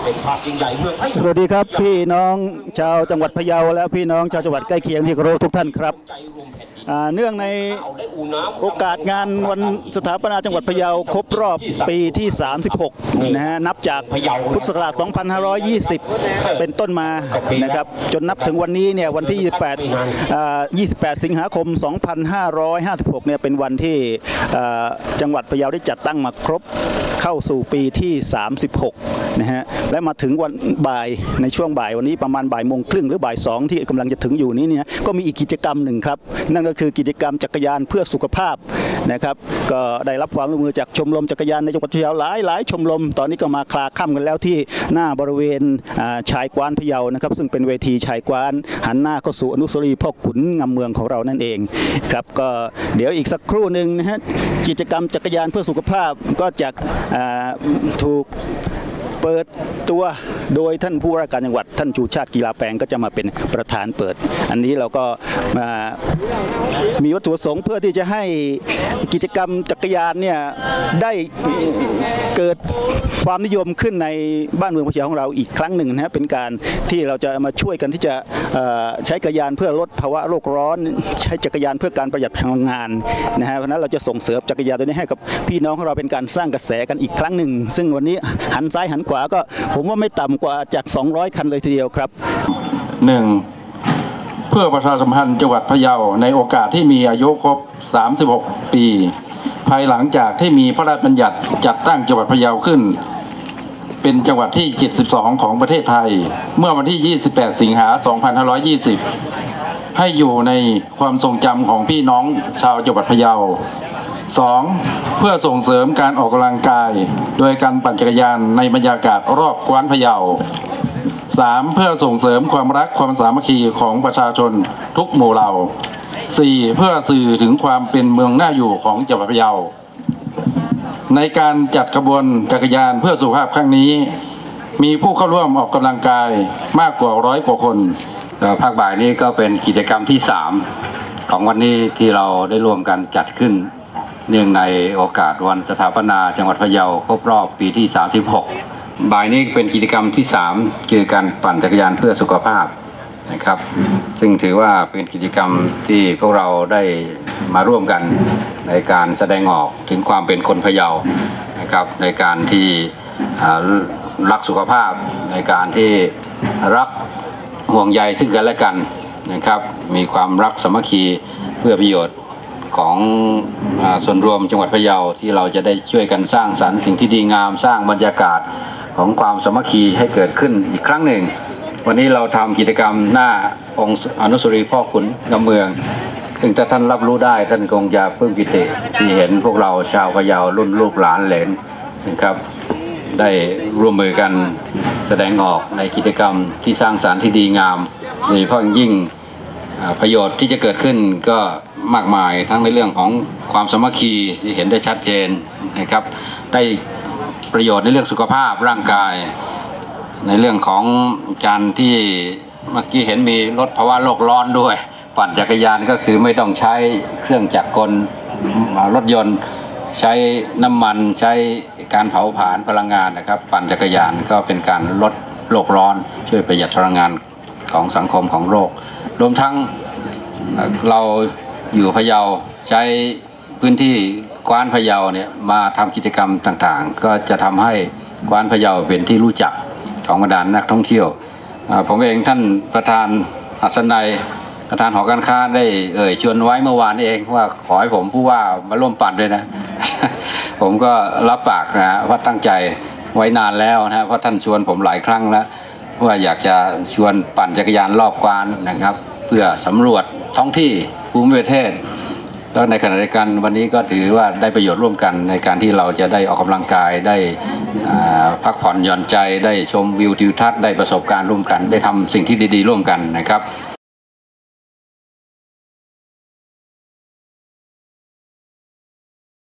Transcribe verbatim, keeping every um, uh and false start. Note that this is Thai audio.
สวัสดีครับพี่น้องชาวจังหวัดพะเยาและพี่น้องชาวจังหวัดใกล้เคียงที่เคารพทุกท่านครับเนื่องในโอกาสงานวันสถาปนาจังหวัดพะเยาครบรอบปีที่สามสิบหกนะฮะนับจากพุทธศักราชสองพันห้าร้อยยี่สิบเป็นต้นมานะครับจนนับถึงวันนี้เนี่ยวันที่ยี่สิบแปดอ่ายี่สิบแปดสิงหาคมสองพันห้าร้อยห้าสิบหกเนี่ยเป็นวันที่จังหวัดพะเยาได้จัดตั้งมาครบเข้าสู่ปีที่สามสิบหกนะฮะและมาถึงวันบ่ายในช่วงบ่ายวันนี้ประมาณบ่ายโมงครึ่งหรือบ่ายสองที่กำลังจะถึงอยู่นี้เนี่ยก็มีอีกกิจกรรมหนึ่งครับนั่นก็คือกิจกรรมจักรยานเพื่อสุขภาพนะครับก็ได้รับความร่วมมือจากชมรมจักรยานในจังหวัดพะเยาหลายหลายชมรมตอนนี้ก็มาคลาค่ำกันแล้วที่หน้าบริเวณชายกว้านพะเยานะครับซึ่งเป็นเวทีชายกว้านหันหน้าเข้าสู่อนุสาวรีย์พ่อขุนงามเมืองของเรานั่นเองครับก็เดี๋ยวอีกสักครู่หนึ่งนะฮะกิจกรรมจักรยานเพื่อสุขภาพก็จะถูกเปิดตัวโดยท่านผู้ว่าราชการจังหวัดท่านชูชาติกีฬาแปลงก็จะมาเป็นประธานเปิดอันนี้เราก็มีวัตถุประสงค์เพื่อที่จะให้กิจกรรมจักรยานเนี่ยได้เกิดความนิยมขึ้นในบ้านเมืองพะเยาของเราอีกครั้งหนึ่งนะฮะเป็นการที่เราจะมาช่วยกันที่จะใช้จักรยานเพื่อลดภาวะโลกร้อนใช้จักรยานเพื่อการประหยัดพลังงานนะฮะเพราะนั้นเราจะส่งเสริมจักรยานตัวนี้ให้กับพี่น้องของเราเป็นการสร้างกระแสกันอีกครั้งหนึ่งซึ่งวันนี้หันซ้ายหันขวาก็ผมว่าไม่ต่ำกว่าจากสองร้อยคันเลยทีเดียวครับหนึ่งเพื่อประชาสัมพันธ์จังหวัดพะเยาในโอกาสที่มีอายุครบสามสิบหกปีภายหลังจากที่มีพระราชบัญญัติจัดตั้งจังหวัดพะเยาขึ้นเป็นจังหวัดที่เจ็ดสิบสองของประเทศไทยเมื่อวันที่ยี่สิบแปดสิงหาคมสองพันห้าร้อยยี่สิบให้อยู่ในความทรงจำของพี่น้องชาวจังหวัดพะเยาสองเพื่อส่งเสริมการออกกำลังกายโดยการปั่นจักรยานในบรรยากาศรอบกว้านพะเยาสามเพื่อส่งเสริมความรักความสามัคคีของประชาชนทุกหมู่เหล่าสี่เพื่อสื่อถึงความเป็นเมืองน่าอยู่ของจังหวัดพะเยาในการจัดขบวนจักรยานเพื่อสุขภาพครั้งนี้มีผู้เข้าร่วมออกกำลังกายมากกว่าร้อยกว่าคนภาคบ่ายนี้ก็เป็นกิจกรรมที่สามของวันนี้ที่เราได้ร่วมกันจัดขึ้นเนื่องในโอกาสวันสถาปนาจังหวัดพะเยาครบรอบปีที่สามสิบหกบ่ายนี้เป็นกิจกรรมที่สามคือการปั่นจักรยานเพื่อสุขภาพนะครับซึ่งถือว่าเป็นกิจกรรมที่พวกเราได้มาร่วมกันในการแสดงออกถึงความเป็นคนพะเยานะครับในการที่รักสุขภาพในการที่รักห่วงใยซึ่งกันและกันนะครับมีความรักสามัคคีเพื่อประโยชน์ของส่วนรวมจังหวัดพะเยาที่เราจะได้ช่วยกันสร้างสรรค์สิ่งที่ดีงามสร้างบรรยากาศของความสามัคคีให้เกิดขึ้นอีกครั้งหนึ่งวันนี้เราทำกิจกรรมหน้าองค์อนุสาวรีย์พ่อขุนงามเมืองซึ่งถ้าท่านรับรู้ได้ท่านคงจะปลื้มปิติที่เห็นพวกเราชาวพะเยารุ่นลูกหลานเหลนนะครับได้ร่วมมือกันแสดงออกในกิจกรรมที่สร้างสรรค์ที่ดีงามโดยเฉพาะยิ่งประโยชน์ที่จะเกิดขึ้นก็มากมายทั้งในเรื่องของความสามัคคีที่เห็นได้ชัดเจนนะครับได้ประโยชน์ในเรื่องสุขภาพร่างกายในเรื่องของการที่เมื่อกี้เห็นมีลดภาวะโลกร้อนด้วยปั่นจักรยานก็คือไม่ต้องใช้เครื่องจักรกลรถยนต์ใช้น้ำมันใช้การเผาผลาญพลังงานนะครับปั่นจักรยานก็เป็นการลดโลกร้อนช่วยประหยัดพลังงานของสังคมของโลกรวมทั้งเราอยู่พะเยาใช้พื้นที่กว้านพะเยาเนี่ยมาทำกิจกรรมต่างๆก็จะทำให้กว้านพะเยาเป็นที่รู้จักของบรรดานักท่องเที่ยวผมเองท่านประธานอัศนัยประธานหอการค้าได้เอ่ยชวนไว้เมื่อวานเองว่าขอให้ผมผู้ว่ามาร่วมปั่นด้วยนะ ผมก็รับปากนะว่าตั้งใจไว้นานแล้วนะเพราะท่านชวนผมหลายครั้งแล้วว่าอยากจะชวนปั่นจักรยานรอบกว้านนะครับเพื่อสำรวจท้องที่ภูมิประเทศแล้วในขณะเดียวกันวันนี้ก็ถือว่าได้ประโยชน์ร่วมกันในการที่เราจะได้ออกกำลังกายได้พักผ่อนหย่อนใจได้ชมวิวทิวทัศน์ได้ประสบการณ์ร่วมกันได้ทำสิ่งที่ดีๆร่วมกันนะครับ